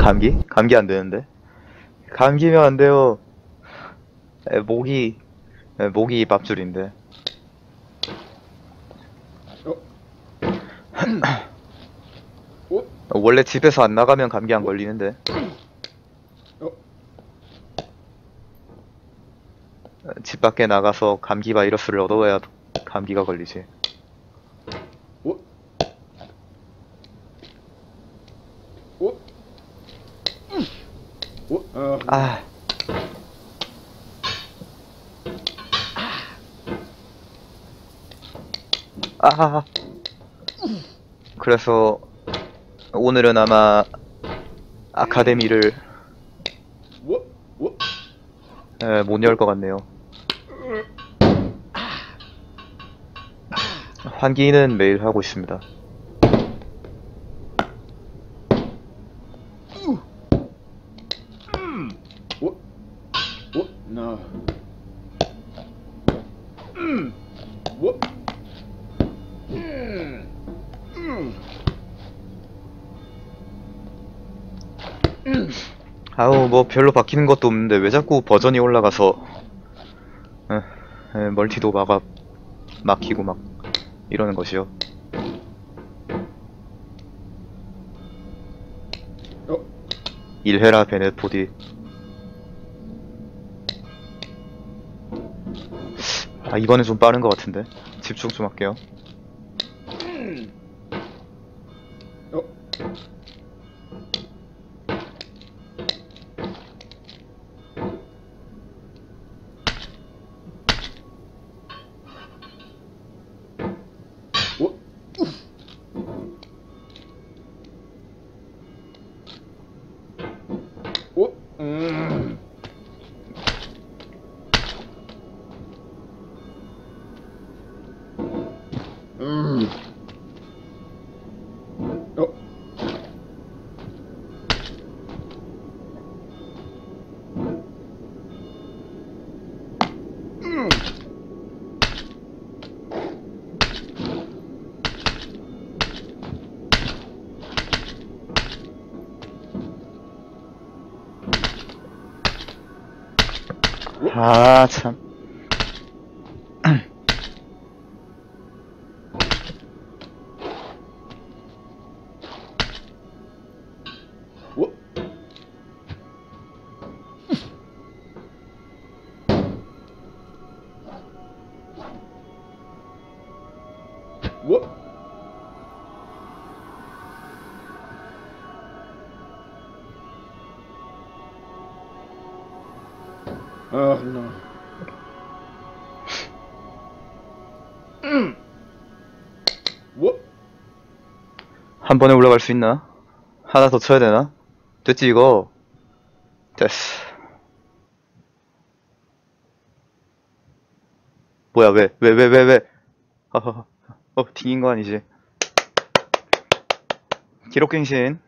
감기? 감기 안 되는데. 감기면 안 돼요. 모기 입밥줄인데. 원래 집에서 안 나가면 감기 안 걸리는데. 집 밖에 나가서 감기 바이러스를 얻어야 감기가 걸리지. 아. 아. 그래서 오늘은 아마 아카데미를 못 열 것 같네요. 환기는 매일 하고 있습니다. No. 아우, 뭐 별로 바뀌는 것도 없는데 왜 자꾸 버전이 올라가서 멀티도 막히고 막 이러는 것이요. 일해라 베넷포디. 아, 이번엔 좀 빠른 것 같은데. 집중 좀 할게요. 아, 참. Oh no. 한 번에 올라갈 수 있나? 하나 더 쳐야 되나? 됐지, 이거? 됐어. 뭐야, 왜? 튕긴 거 아니지? 기록갱신.